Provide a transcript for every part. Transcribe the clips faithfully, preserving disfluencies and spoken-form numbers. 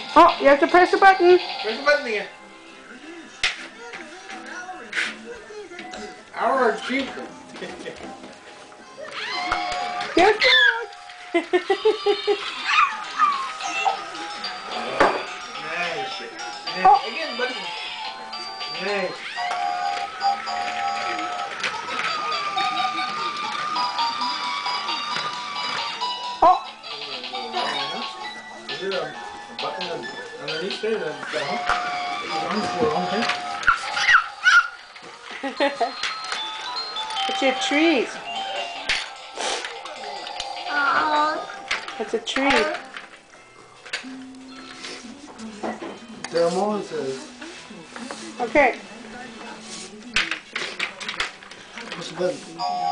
Oh, you have to press the button. Press the button again. Our cheap. There it goes. Nice. Oh. Again, button. Nice. Oh. Is there a button underneath there that the hook? It's your treat. It's a treat. Thermal says. Okay. Push the button.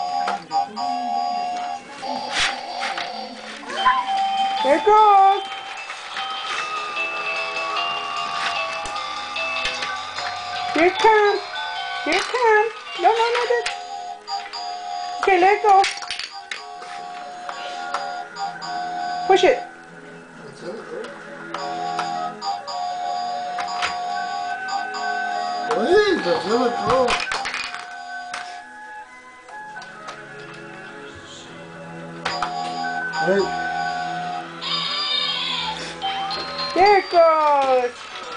There it goes. Here it comes. Here it comes. No, no, no, no. Okay, let it go. Push it. That's it, right? Wait, that's it, go. Hey. There it goes.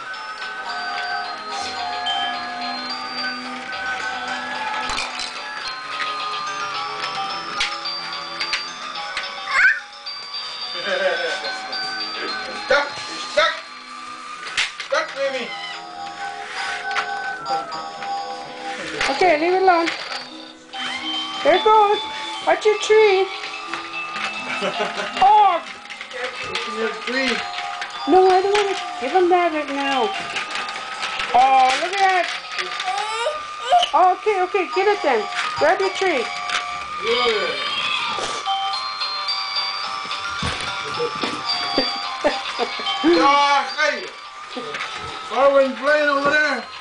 Stuck! You're stuck! Stuck, baby! Okay, leave it alone. There it goes. Watch your tree. Oh! It's your tree. No, I don't want to give him that right now. Oh, look at that. Oh, okay, okay, get it then. Grab your tree. Ah, hey! Marvin's playing over there.